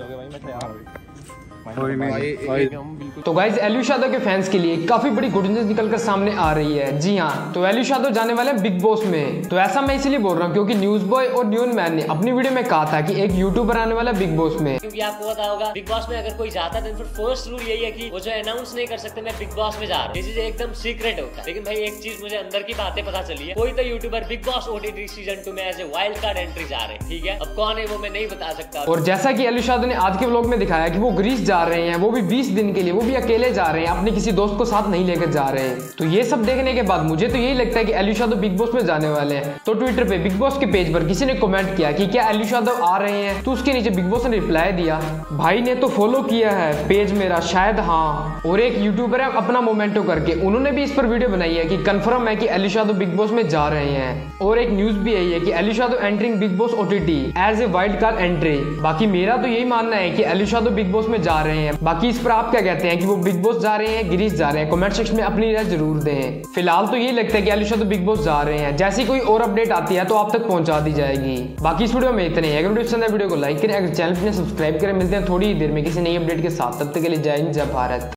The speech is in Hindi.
हो गया भाई, मैं तैयार तो गाइस एलिश यादव के फैंस के लिए काफी बड़ी गुड न्यूज निकलकर सामने आ रही है। जी हाँ, तो एलिश यादव जाने वाले हैं बिग बॉस में। तो ऐसा मैं इसलिए बोल रहा हूँ क्योंकि न्यूज बॉय और न्यून मैन ने अपनी वीडियो में कहा था कि एक यूट्यूबर आने वाला है बिग बॉस में। क्योंकि आपको पता होगा बिग बॉस में अगर कोई जाता है तो फिर फर्स्ट रूल यही है कि वो जो अनाउंस नहीं कर सकते मैं बिग बॉस में जा रहा हूँ। ये चीज एकदम सीक्रेट होता है। लेकिन भाई एक चीज मुझे अंदर की बातें पता चली है, कोई तो youtuber Bigg Boss OTT season 2 में as a wild card entry जा रहे हैं। ठीक है, अब कौन है वो मैं नहीं बता सकता। और जैसा कि एलिश यादव ने आज के व्लॉग में दिखाया कि वो ग्रीस जा रहे हैं, वो भी 20 दिन के लिए, वो भी अकेले जा रहे हैं, अपने किसी दोस्त को साथ नहीं लेकर जा रहे हैं। तो ये सब देखने के बाद मुझे तो यही लगता है कि एलिश यादव बिग बॉस में जाने वाले हैं। तो ट्विटर पे बिग बॉस के पेज पर किसी ने कमेंट किया कि क्या एलिश यादव आ रहे हैं, तो उसके नीचे बिग बॉस ने रिप्लाई दिया, भाई ने तो फॉलो किया है पेज मेरा, शायद हाँ। और एक यूट्यूबर है अपना मोमेंटो करके, उन्होंने भी इस पर वीडियो बनाई है कि कंफर्म है कि एलिश यादव बिग बॉस में जा रहे हैं। और एक न्यूज भी यही है कि Elvish Yadav entering Bigg Boss OTT as a wild card entry. बाकी मेरा तो यही मानना है कि एलिश यादव बिग बॉस में जा रहे हैं। बाकी इस पर आप क्या कहते हैं कि वो बिग बॉस जा रहे हैं, ग्रीस जा रहे हैं? कमेंट सेक्शन में अपनी राय जरूर दें। फिलहाल तो ये लगता है कि एलिश यादव बिग बॉस जा रहे हैं। जैसी कोई और अपडेट आती है तो आप तक पहुंचा दी जाएगी। बाकी इस वीडियो में इतने ही। अगर वीडियो पसंद है वीडियो को लाइक करें, अगर चैनल पर सब्सक्राइब करें। मिलते हैं थोड़ी ही देर में किसी नई अपडेट के साथ, तब तक के लिए जय हिंद जय भारत।